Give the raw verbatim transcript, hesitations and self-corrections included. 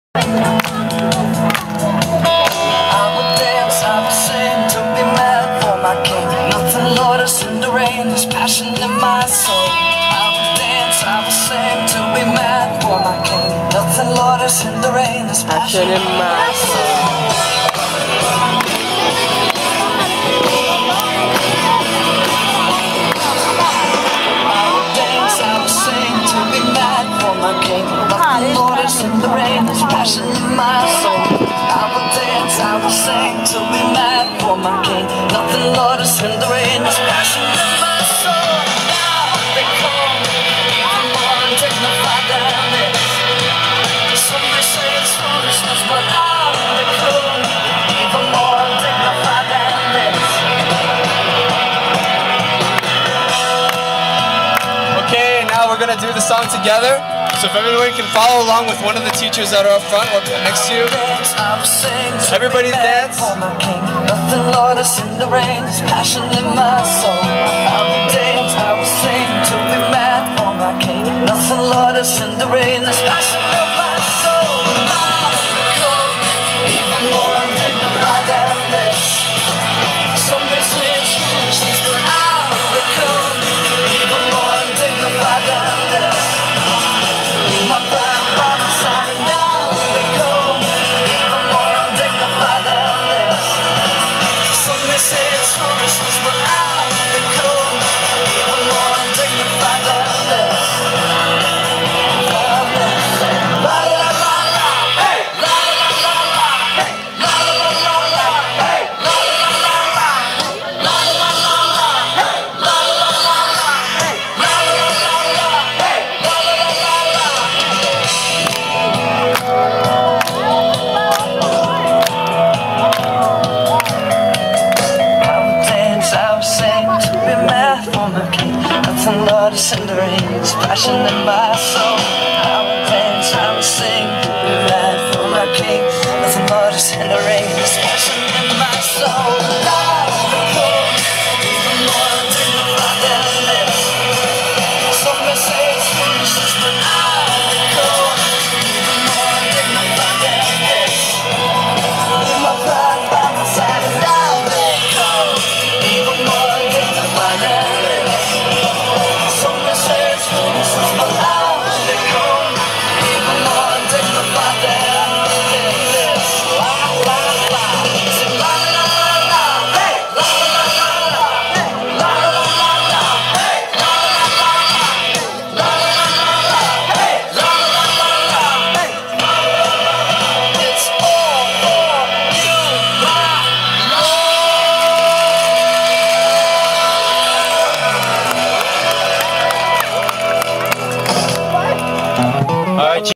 I will dance, I will sing to be mad for my king. Nothing lotus in the rain, there's passion in my soul. I will dance, I will sing to be mad for my king. Nothing lotus in the rain, there's passion in my soul. In the rain, there's passion in my soul. I will dance, I will sing to be mad for my king. Nothing lotus in the rain, there's passion in my soul. Now they call me even more undignified than this. Some may say it's foolishness, but I'm the cool, even more undignified than this. Okay, now we're gonna do the song together. So if everyone can follow along with one of the teachers that are up front or next to you. Everybody dance. Nothing lotus in the rain, there's passion in my soul. I will dance, I will sing to be mad for my king. Nothing lotus in the rain, there's passion in my soul. Even more undignified than this. Some may say it's foolishness, but I'm the cool. Even more undignified than this. My pride brought me side and down they go. Even more undignified than this. Some may say it's foolishness, but I'm the cool. Even more undignified than this. La la la la, hey, la la la la, hey, la la la la, hey, la la la la, la la la la, hey, la la la la, hey, la la la la, hey, la la la la. I will sing to be mad for my king. Nothing lotus in the rain, there's passion in my soul. I will dance, I will sing to be mad for my king. Nothing lotus in the rain, there's passion in my soul. I will go even more undignified than this. Some may say it's foolishness, but I will go even more undignified than this. With my pride by my side and down they go. Even more undignified than this. Some may say it's foolishness, but I'm the cool. Even more undignified than this. La la la, sing la la la la, hey, la la la la, hey, la la la la, hey, la la la la, la la la la, hey, la la la la, hey. It's all for you, my All right.